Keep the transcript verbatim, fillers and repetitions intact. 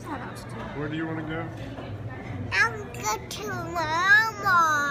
let's head out to do. Where do you want to go? I'm going to Mama.